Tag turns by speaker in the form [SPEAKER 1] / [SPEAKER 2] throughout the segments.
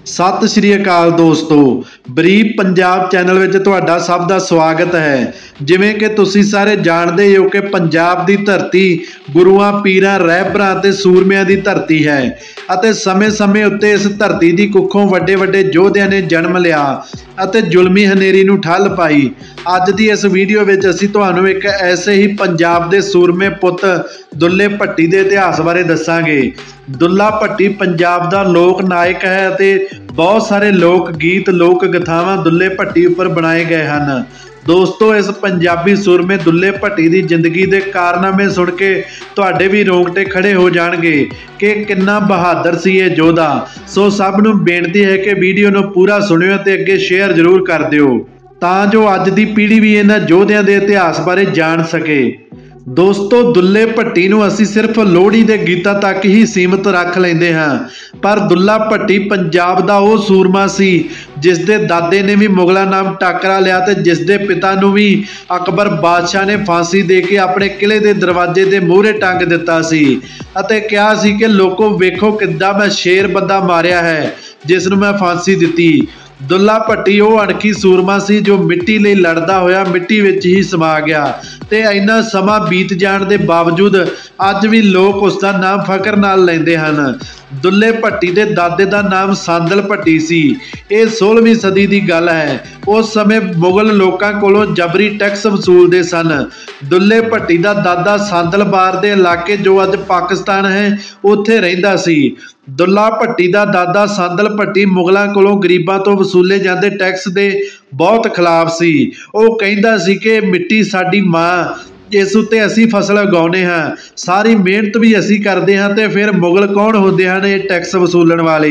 [SPEAKER 1] सत श्री अकाल दोस्तों, बरीफ पंजाब चैनल विच तुहाडा सब दा स्वागत है। जिवें कि तुसीं सारे जानदे हो कि पंजाब दी धरती गुरुआं पीरां रहबरां ते सूरमिਆਂ दी धरती है अते समय समय उत्ते इस धरती दी कुखों वड्डे वड्डे योद्धिਆਂ ने जन्म लिया अते जुल्मी हनेरी नूं ठल पाई। अज दी इस वीडियो विच असीं तुहानूं एक ऐसे ही पंजाब दे सूरमे पुੱਤ दुल्ले भट्टी दे इतिहास बारे दस्सांगे। दुल्ला भट्टी पंजाब दा लोक नायक है अते बहुत सारे लोक गीत लोक कथावां दुल्ले भट्टी उपर बनाए गए हैं। दोस्तों, इस पंजाबी सुरमे दुल्ले भट्टी की जिंदगी के कारनामे सुन के तुहाडे भी रोंगटे खड़े हो जाणगे कि किन्ना बहादुर सी ये योद्धा। सो सब नूं बेनती है कि वीडियो नूं पूरा सुणिओ ते अगे शेयर जरूर कर दिओ तां जो अज दी पीढ़ी भी इन्हां योद्धिਆਂ ਦੇ इतिहास बारे जान सके। दोस्तों, दुल्ले भट्टी नूं असीं सिर्फ लोहड़ी के गीतां तक ही सीमित रख लैंदे हां, पर दुल्ला भट्टी पंजाब दा वो सूरमा सी जिस दे दादे ने भी मुगलों नाल टाकरा लिया ते जिस दे पिता नूं भी अकबर बादशाह ने फांसी दे के अपने किले के दरवाजे के मूहरे टंग दिता सी अते कहा सी कि लोगों वेखो किद्दां मैं शेर बंदा मारिया है जिस नूं मैं फांसी दिती। दुल्ला भट्टी वो अणखी सूरमा सी जो मिट्टी लई लड़दा होया मिट्टी विच ही समा गया ते इन्ना समा बीत जाण दे बावजूद अज भी लोग उसका नाम फखर नाल लैंदे हन। दुल्ले भट्टी दे दादे दा नाम सांदल भट्टी सी। ये 16वीं सदी की गल है। उस समय मुगल लोगों कोलों जबरी टैक्स वसूलते सन। दुल्ले भट्टी दा दादा सांदलबार दे इलाके जो अज पाकिस्तान है उत्थे रहिंदा सी। दुल्ला भट्टी दा दादा सांदल भट्टी मुगलों कोलों गरीबां तो वसूले जाते टैक्स के बहुत खिलाफ सी। वो कहिंदा सी कि मिट्टी साडी मां, इस उत्ते असी फसल उगाउने हाँ, सारी मेहनत भी असी करते हाँ ते फिर मुगल कौन होंदे हन ये टैक्स वसूलण वाले।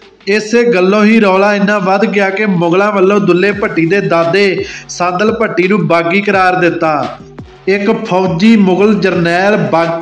[SPEAKER 1] इसे गल्लों ही रौला इन्ना वध गया कि मुगलों वालों दुल्ले भट्टी दे दादे सांदल भट्टी नूं बागी करार दिता। एक फौजी मुगल जरनैल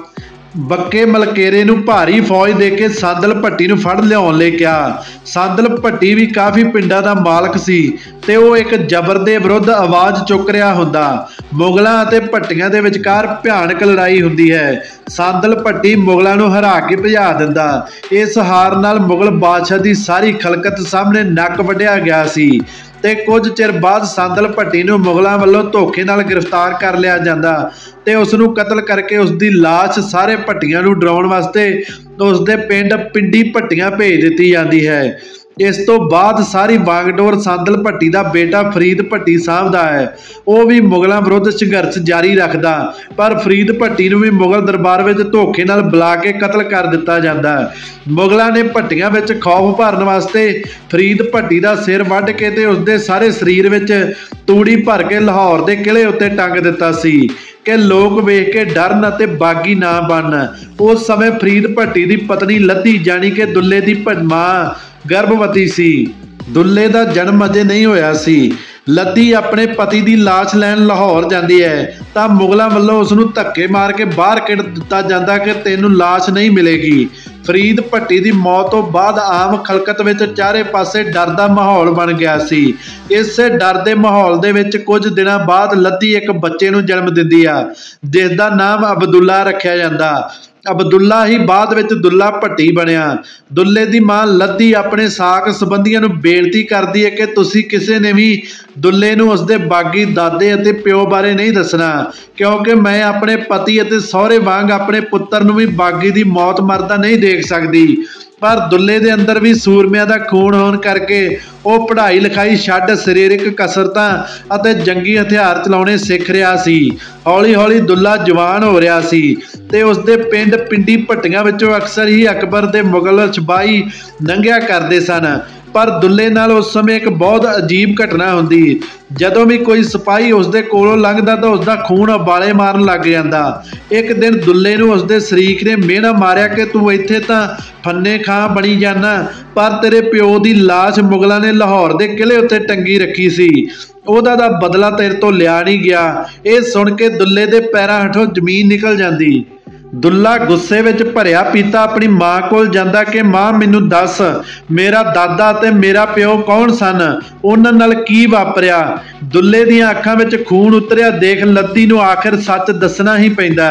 [SPEAKER 1] बक्के मलकेरे नूं भारी फौज दे के सांदल भट्टी नूं फड़ लिआउण लई कहा। सांदल भट्टी भी काफ़ी पिंडां दा मालक सी ते वो एक जबर दे विरुद्ध आवाज़ चुक रहा हुंदा। मुगलों अते भट्टियां दे विचकार भयानक लड़ाई हुंदी है। सांदल भट्टी मुगलों नूं हरा के भजा दिंदा। इस हार नाल मुगल बादशाह दी सारी खलकत सामने नक वढिया गया सी ते कुछ चिर बाद सांदल भट्टी नूं मुगलों वालों धोखे नाल गिरफ्तार कर लिया जांदा ते उसनूं कतल करके उसकी लाश सारे भट्टियां नूं डराउण वास्ते उसदे पिंड पिंडी भट्टियां भेज दित्ती जाती है। इस तो बाद सारी वांगडोर सांदल भट्टी का बेटा फरीद भट्टी साहबदा है। वह भी मुगलों विरुद्ध संघर्ष जारी रखता, पर फरीद भट्टी नूं भी मुगल दरबार में धोखे नाल बुला के कतल कर दिता जाता। मुगलों ने भट्टियां विच खौफ भरन वास्ते फरीद भट्टी का सिर वढ़ के ते उसदे सारे शरीर विच तूड़ी भर के लाहौर के किले उत्ते टंग दिता सी कि लोग वेख के डरन अते बागी ना बनन। उस समय फरीद भट्टी की पत्नी लद्दी जानी कि दुल्ले की मां गर्भवती सी। दुल्ले का जन्म अजे नहीं होया सी। लद्दी अपने पति की लाश लैन लाहौर जाती है तो मुगलों वालों उसनूं धक्के मार के बाहर कढ़ दिता जाता कि तैनूं लाश नहीं मिलेगी। फरीद भट्टी की मौत तो बाद आम खलकत विच चारे पासे डर का माहौल बन गया सी। इस डर के माहौल दे विच कुछ दिनों बाद लद्दी एक बच्चे नूं जन्म दिंदी आ जिसका नाम अब्दुल्ला रखिया जाता। अब्दुल्ला ही बाद विच दुल्ला भट्टी बनिया। दुल्ले की मां लद्दी अपने साक संबंधियों नूं बेनती करती है कि तुसीं किसी ने भी दुल्ले नूं उसदे बागी दादे अते प्यो बारे नहीं दसना, क्योंकि मैं अपने पति अते सहुरे वांग अपने पुत्र नूं भी बागी की मौत मरदा नहीं देख सकती। पर दुल्ले दे अंदर भी सूरमिਆਂ ਦਾ खून होने करके वो पढ़ाई लिखाई छड्ड सरीरक कसरतां अते जंगी हथियार चलाउणे सिख रहा सी। हौली हौली दुल्ला जवान हो रहा सी ते उसदे पिंड पिंडी भट्टियां विचों अक्सर ही अकबर दे मुगल सिपाही लंघिया करदे सन। पर दुल्ले नाल उस समय एक बहुत अजीब घटना हुंदी। जदों भी कोई सिपाही उसदे कोलों लंघदा तो उसका खून उबाले मारन लग जांदा। एक दिन दुल्ले नूं उसदे शरीक ने मेहना मारिया कि तू इत्थे तां फन्ने खां बनी जाना, पर तेरे प्यो की लाश मुगलों ने लाहौर के किले उत्ते टंगी रखी सी, उहदा दा बदला तेरे तो लिया नहीं गया। ये सुन के दुल्ले दे पैरां हेठों जमीन निकल जाती। दुल्ला गुस्से विच भरिया पीता अपनी मां कोल जांदा कि मां मैनूं दस मेरा दादा ते मेरा प्यो कौन सन, उन्हां नाल की वापरिया। दुल्ले दीआं अखां विच खून उतरिया देख लद्दी नूं आखिर सच दसना ही पैंदा।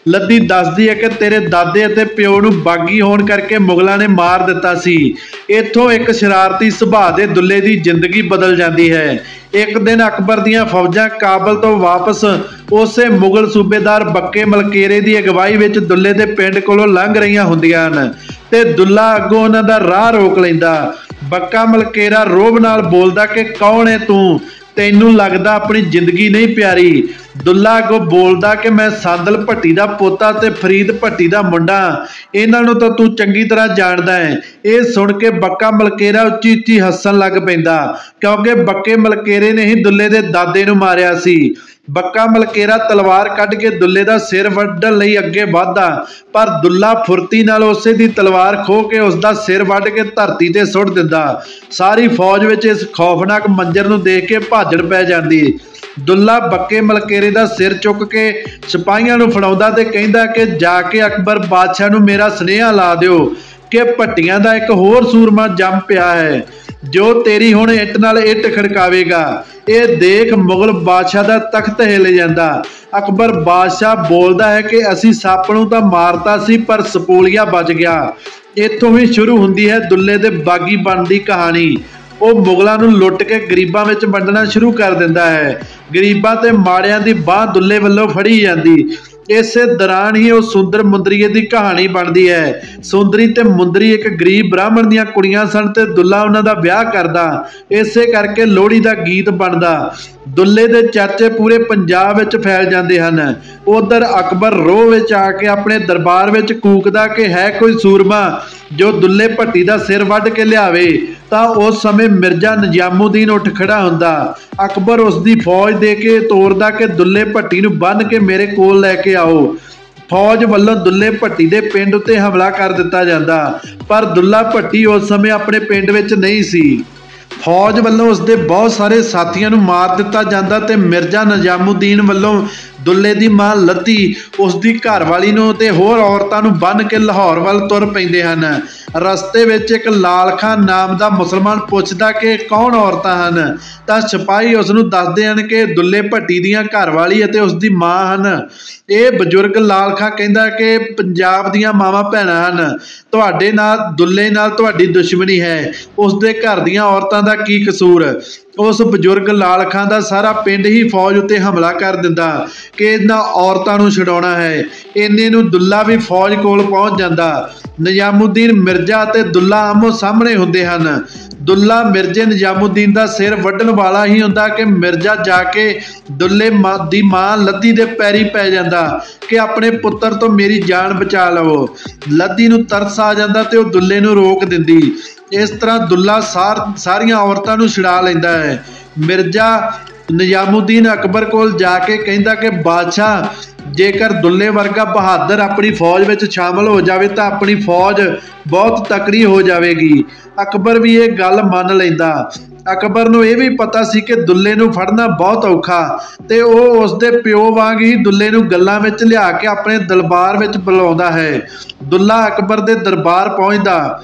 [SPEAKER 1] ਲੱਦੀ ਦੱਸਦੀ ਹੈ ਕਿ ਤੇਰੇ ਦਾਦੇ ਅਤੇ ਪਿਓ ਨੂੰ ਬਾਗੀ ਹੋਣ ਕਰਕੇ ਮੁਗਲਾਂ ਨੇ ਮਾਰ ਦਿੱਤਾ ਸੀ। ਇੱਥੋਂ ਇੱਕ ਸ਼ਰਾਰਤੀ ਸੁਭਾਅ ਦੇ ਦੁੱਲੇ ਦੀ ਜ਼ਿੰਦਗੀ ਬਦਲ ਜਾਂਦੀ ਹੈ। ਇੱਕ ਦਿਨ ਅਕਬਰ ਦੀਆਂ ਫੌਜਾਂ ਕਾਬਲ ਤੋਂ ਵਾਪਸ ਉਸੇ ਮੁਗਲ ਸੂਬੇਦਾਰ ਬੱਕੇ ਮਲਕੇਰੇ ਦੀ ਅਗਵਾਈ ਵਿੱਚ ਦੁੱਲੇ ਦੇ ਪਿੰਡ ਕੋਲੋਂ ਲੰਘ ਰਹੀਆਂ ਹੁੰਦੀਆਂ ਹਨ ਤੇ ਦੁੱਲਾ ਅੱਗੋਂ ਉਹਨਾਂ ਦਾ ਰਾਹ ਰੋਕ ਲੈਂਦਾ। ਬੱਕਾ ਮਲਕੇਰਾ ਰੋਬ ਨਾਲ ਬੋਲਦਾ ਕਿ ਕੌਣ ਹੈ ਤੂੰ, ਤੈਨੂੰ ਲੱਗਦਾ ਆਪਣੀ ਜ਼ਿੰਦਗੀ ਨਹੀਂ ਪਿਆਰੀ। ਦੁੱਲਾ ਅੱਗੋਂ ਬੋਲਦਾ ਕਿ ਮੈਂ ਸੰਦਲ ਭੱਟੀ ਦਾ ਪੋਤਾ ਤੇ ਫਰੀਦ ਭੱਟੀ ਦਾ ਮੁੰਡਾ, ਇਹਨਾਂ ਨੂੰ ਤਾਂ ਤੂੰ ਚੰਗੀ ਤਰ੍ਹਾਂ ਜਾਣਦਾ ਹੈ। ਇਹ ਸੁਣ ਕੇ ਬੱਕਾ ਮਲਕੇਰਾ ਉੱਚੀ ਉੱਚੀ ਹੱਸਣ ਲੱਗ ਪੈਂਦਾ, ਕਿਉਂਕਿ ਬੱਕੇ ਮਲਕੇਰੇ ਨੇ ਹੀ ਦੁੱਲੇ ਦੇ ਦਾਦੇ ਨੂੰ ਮਾਰਿਆ ਸੀ। ਬੱਕਾ ਮਲਕੇਰਾ ਤਲਵਾਰ ਕੱਢ ਕੇ ਦੁੱਲੇ ਦਾ ਸਿਰ ਵੱਢਣ ਲਈ ਅੱਗੇ ਵਧਦਾ, ਪਰ ਦੁੱਲਾ ਫੁਰਤੀ ਨਾਲ ਉਸੇ ਦੀ ਤਲਵਾਰ ਖੋਹ ਕੇ ਉਸ ਦਾ ਸਿਰ ਵੱਢ ਕੇ ਧਰਤੀ ਤੇ ਸੁੱਟ ਦਿੰਦਾ। ਸਾਰੀ ਫੌਜ ਵਿੱਚ ਇਸ ਖੌਫਨਾਕ ਮੰਜ਼ਰ ਨੂੰ ਦੇਖ ਕੇ ਭਾਜੜ ਪੈ ਜਾਂਦੀ। ਦੁੱਲਾ ਬੱਕੇ ਮਲਕੇਰੇ ਦਾ ਸਿਰ ਚੁੱਕ ਕੇ ਸਿਪਾਹੀਆਂ ਨੂੰ ਫੜਾਉਂਦਾ ਤੇ ਕਹਿੰਦਾ ਕਿ ਜਾ ਕੇ ਅਕਬਰ ਬਾਦਸ਼ਾਹ ਨੂੰ ਮੇਰਾ ਸੁਨੇਹਾ ਲਾ ਦਿਓ ਕਿ ਭੱਟੀਆਂ ਦਾ ਇੱਕ ਹੋਰ ਸੂਰਮਾ ਜੰਮ ਪਿਆ ਹੈ ਜੋ ਤੇਰੀ ਹੁਣ ਇੱਟ ਨਾਲ ਇੱਟ ਖੜਕਾਵੇਗਾ। ਇਹ ਦੇਖ ਮੁਗਲ ਬਾਦਸ਼ਾਹ ਦਾ ਤਖਤ ਹਿੱਲ ਜਾਂਦਾ। ਅਕਬਰ ਬਾਦਸ਼ਾਹ ਬੋਲਦਾ ਹੈ ਕਿ ਅਸੀਂ ਸੱਪ ਨੂੰ ਤਾਂ ਮਾਰਤਾ ਸੀ ਪਰ ਸਪੋਲੀਆ ਬਚ ਗਿਆ। ਇੱਥੋਂ ਹੀ ਸ਼ੁਰੂ ਹੁੰਦੀ ਹੈ ਦੁੱਲੇ ਦੇ ਬਾਗੀ ਬਣਨ ਦੀ ਕਹਾਣੀ। ਉਹ ਮੁਗਲਾਂ ਨੂੰ ਲੁੱਟ ਕੇ ਗਰੀਬਾਂ ਵਿੱਚ ਵੰਡਣਾ ਸ਼ੁਰੂ ਕਰ ਦਿੰਦਾ ਹੈ। ਗਰੀਬਾਂ ਤੇ ਮਾੜਿਆਂ ਦੀ ਬਾਹ ਦੁੱਲੇ ਵੱਲੋਂ ਫੜੀ ਜਾਂਦੀ। ਇਸੇ ਦੌਰਾਨ ਹੀ ਉਹ ਸੁੰਦਰ ਮੁੰਦਰੀਏ ਦੀ ਕਹਾਣੀ ਬਣਦੀ ਹੈ। ਸੁੰਦਰੀ ਤੇ ਮੁੰਦਰੀ ਇੱਕ ਗਰੀਬ ਬ੍ਰਾਹਮਣ ਦੀਆਂ ਕੁੜੀਆਂ ਸਨ ਤੇ ਦੁੱਲਾ ਉਹਨਾਂ ਦਾ ਵਿਆਹ ਕਰਦਾ। ਇਸੇ ਕਰਕੇ ਲੋਹੜੀ ਦਾ ਗੀਤ ਬਣਦਾ। ਦੁੱਲੇ ਦੇ ਚਰਚੇ ਪੂਰੇ ਪੰਜਾਬ ਵਿੱਚ ਫੈਲ ਜਾਂਦੇ ਹਨ। ਉਧਰ ਅਕਬਰ ਰੋਹ ਵਿੱਚ ਆ ਕੇ ਆਪਣੇ ਦਰਬਾਰ ਵਿੱਚ ਕੂਕਦਾ ਕਿ ਹੈ ਕੋਈ ਸੂਰਮਾ ਜੋ ਦੁੱਲੇ ਭੱਟੀ ਦਾ ਸਿਰ ਵੱਢ ਕੇ ਲਿਆਵੇ, ਤਾਂ ਉਸ ਸਮੇਂ ਮਿਰਜ਼ਾ ਨਿਜ਼ਾਮੁਦੀਨ ਉੱਠ ਖੜਾ ਹੁੰਦਾ। ਅਕਬਰ ਉਸ ਦੀ ਫੌਜ ਦੇ ਕੇ ਤੋਰਦਾ ਕਿ ਦੁੱਲੇ ਭੱਟੀ ਨੂੰ ਬੰਨ੍ਹ ਕੇ ਮੇਰੇ ਕੋਲ ਲੈ ਕੇ ਆਓ। ਫੌਜ ਵੱਲੋਂ ਦੁੱਲੇ ਭੱਟੀ ਦੇ ਪਿੰਡ ਉੱਤੇ ਹਮਲਾ ਕਰ ਦਿੱਤਾ ਜਾਂਦਾ, ਪਰ ਦੁੱਲਾ ਭੱਟੀ ਉਸ ਸਮੇਂ ਆਪਣੇ ਪਿੰਡ ਵਿੱਚ ਨਹੀਂ ਸੀ। ਫੌਜ ਵੱਲੋਂ ਉਸਦੇ ਬਹੁਤ ਸਾਰੇ ਸਾਥੀਆਂ ਨੂੰ ਮਾਰ ਦਿੱਤਾ ਜਾਂਦਾ ਤੇ ਮਿਰਜ਼ਾ ਨਿਜ਼ਾਮੁਦੀਨ ਵੱਲੋਂ ਦੁੱਲੇ ਦੀ ਮਾਂ ਲੱਦੀ, ਉਸ ਦੀ ਘਰਵਾਲੀ ਨੂੰ ਤੇ ਹੋਰ ਔਰਤਾਂ ਨੂੰ ਬੰਨ੍ਹ ਕੇ ਲਾਹੌਰ ਵੱਲ ਤੁਰ ਪੈਂਦੇ ਹਨ। ਰਸਤੇ ਵਿੱਚ ਇੱਕ ਲਾਲ ਖਾਂ ਨਾਮ ਦਾ ਮੁਸਲਮਾਨ ਪੁੱਛਦਾ ਕਿ ਕੌਣ ਔਰਤਾਂ ਹਨ, ਤਾਂ ਸਿਪਾਹੀ ਉਸ ਨੂੰ ਦੱਸਦੇ ਹਨ ਕਿ ਦੁੱਲੇ ਭੱਟੀ ਦੀਆਂ ਘਰਵਾਲੀ ਅਤੇ ਉਸ ਦੀ ਮਾਂ ਹਨ। ਇਹ ਬਜ਼ੁਰਗ ਲਾਲ ਖਾਂ ਕਹਿੰਦਾ ਕਿ ਪੰਜਾਬ ਦੀਆਂ ਮਾਵਾਂ ਭੈਣਾਂ ਹਨ, ਤੁਹਾਡੇ ਨਾਲ ਦੁੱਲੇ ਨਾਲ ਤੁਹਾਡੀ ਦੁਸ਼ਮਣੀ ਹੈ, ਉਸ ਦੇ ਘਰ ਦੀਆਂ ਔਰਤਾਂ ਦਾ ਕੀ ਕਸੂਰ। ਉਸ ਬਜ਼ੁਰਗ ਲਾਲ ਖਾਂ ਦਾ ਸਾਰਾ ਪਿੰਡ ਹੀ ਫੌਜ ਉੱਤੇ ਹਮਲਾ ਕਰ ਦਿੰਦਾ ਕਿ ਇਹਨਾਂ ਔਰਤਾਂ ਨੂੰ ਛਡਾਉਣਾ ਹੈ। ਇੰਨੇ ਨੂੰ ਦੁੱਲਾ ਵੀ ਫੌਜ ਕੋਲ ਪਹੁੰਚ ਜਾਂਦਾ। ਨਿਜ਼ਾਮੁਦੀਨ ਮਿਰਜ਼ਾ ਅਤੇ ਦੁੱਲਾ ਆਮੋ ਸਾਹਮਣੇ ਹੁੰਦੇ ਹਨ। ਦੁੱਲਾ ਮਿਰਜ਼ੇ ਨਿਜ਼ਾਮੁਦੀਨ ਦਾ ਸਿਰ ਵੱਢਣ ਵਾਲਾ ਹੀ ਹੁੰਦਾ ਕਿ ਮਿਰਜ਼ਾ ਜਾ ਕੇ ਦੁੱਲੇ ਦੀ ਮਾਂ ਲੱਦੀ ਦੇ ਪੈਰੀ ਪੈ ਜਾਂਦਾ ਕਿ ਆਪਣੇ ਪੁੱਤਰ ਤੋਂ ਮੇਰੀ ਜਾਨ ਬਚਾ ਲਵੋ। ਲੱਦੀ ਨੂੰ ਤਰਸ ਆ ਜਾਂਦਾ ਤੇ ਉਹ ਦੁੱਲੇ ਨੂੰ ਰੋਕ ਦਿੰਦੀ। ਇਸ ਤਰ੍ਹਾਂ ਦੁੱਲਾ ਸਾਰੀਆਂ ਔਰਤਾਂ ਨੂੰ ਛੁਡਾ ਲੈਂਦਾ ਹੈ। ਮਿਰਜ਼ਾ ਨਿਜ਼ਾਮੁਦੀਨ ਅਕਬਰ ਕੋਲ ਜਾ ਕੇ ਕਹਿੰਦਾ ਕਿ ਬਾਦਸ਼ਾਹ, ਜੇਕਰ ਦੁੱਲੇ ਵਰਗਾ ਬਹਾਦਰ ਆਪਣੀ ਫੌਜ ਵਿੱਚ ਸ਼ਾਮਲ ਹੋ ਜਾਵੇ ਤਾਂ ਆਪਣੀ ਫੌਜ ਬਹੁਤ ਤਕੜੀ ਹੋ ਜਾਵੇਗੀ। ਅਕਬਰ ਵੀ ਇਹ ਗੱਲ ਮੰਨ ਲੈਂਦਾ। ਅਕਬਰ ਨੂੰ ਇਹ ਵੀ ਪਤਾ ਸੀ ਕਿ ਦੁੱਲੇ ਨੂੰ ਫੜਨਾ ਬਹੁਤ ਔਖਾ ਤੇ ਉਹ ਉਸਦੇ ਪਿਓ ਵਾਂਗ ਹੀ ਦੁੱਲੇ ਨੂੰ ਗੱਲਾਂ ਵਿੱਚ ਲਿਆ ਕੇ ਆਪਣੇ ਦਰਬਾਰ ਵਿੱਚ ਬੁਲਾਉਂਦਾ ਹੈ। ਦੁੱਲਾ ਅਕਬਰ ਦੇ ਦਰਬਾਰ ਪਹੁੰਚਦਾ।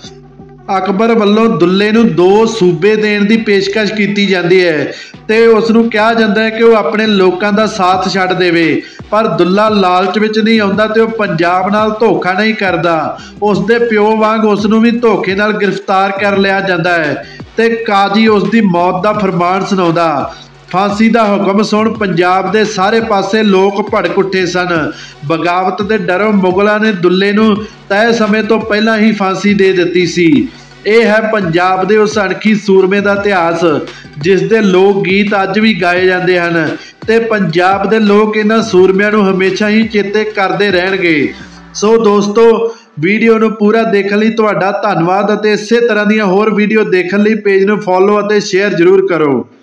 [SPEAKER 1] ਅਕਬਰ ਵੱਲੋਂ ਦੁੱਲੇ ਨੂੰ 2 ਸੂਬੇ ਦੇਣ ਦੀ ਪੇਸ਼ਕਸ਼ ਕੀਤੀ ਜਾਂਦੀ ਹੈ ਤੇ ਉਸ ਨੂੰ ਕਿਹਾ ਜਾਂਦਾ ਹੈ ਕਿ ਉਹ ਆਪਣੇ ਲੋਕਾਂ ਦਾ ਸਾਥ ਛੱਡ ਦੇਵੇ, ਪਰ ਦੁੱਲਾ ਲਾਲਚ ਵਿੱਚ ਨਹੀਂ ਆਉਂਦਾ ਤੇ ਉਹ ਪੰਜਾਬ ਨਾਲ ਧੋਖਾ ਨਹੀਂ ਕਰਦਾ। ਉਸ ਦੇ ਪਿਓ ਵਾਂਗ ਉਸ ਨੂੰ ਵੀ ਧੋਖੇ ਨਾਲ ਗ੍ਰਿਫਤਾਰ ਕਰ ਲਿਆ ਜਾਂਦਾ ਹੈ ਤੇ ਕਾਜ਼ੀ ਉਸ ਦੀ ਮੌਤ ਦਾ ਫਰਮਾਨ ਸੁਣਾਉਂਦਾ। ਫਾਂਸੀ ਦਾ ਹੁਕਮ ਸੁਣ ਪੰਜਾਬ ਦੇ ਸਾਰੇ ਪਾਸੇ ਲੋਕ ਭੜਕ ਉੱਠੇ ਸਨ। ਬਗਾਵਤ ਦੇ ਡਰੋਂ ਮੁਗਲਾਂ ਨੇ ਦੁੱਲੇ ਨੂੰ ਤੈਅ ਸਮੇਂ ਤੋਂ ਪਹਿਲਾਂ ਹੀ ਫਾਂਸੀ ਦੇ ਦਿੱਤੀ ਸੀ। ਇਹ ਹੈ ਪੰਜਾਬ ਦੇ ਉਸ ਅਣਖੀ ਸੂਰਮੇ ਦਾ ਇਤਿਹਾਸ, ਜਿਸ ਦੇ ਲੋਕ ਗੀਤ ਅੱਜ ਵੀ ਗਾਏ ਜਾਂਦੇ ਹਨ ਤੇ ਪੰਜਾਬ ਦੇ ਲੋਕ ਇਹਨਾਂ ਸੂਰਮਿਆਂ ਨੂੰ ਹਮੇਸ਼ਾ ਹੀ ਚੇਤੇ ਕਰਦੇ ਰਹਿਣਗੇ। ਸੋ ਦੋਸਤੋ, ਵੀਡੀਓ ਨੂੰ ਪੂਰਾ ਦੇਖਣ ਲਈ ਤੁਹਾਡਾ ਧੰਨਵਾਦ ਅਤੇ ਇਸੇ ਤਰ੍ਹਾਂ ਦੀਆਂ ਹੋਰ ਵੀਡੀਓ ਦੇਖਣ ਲਈ ਪੇਜ ਨੂੰ ਫੋਲੋ ਅਤੇ ਸ਼ੇਅਰ ਜ਼ਰੂਰ ਕਰੋ।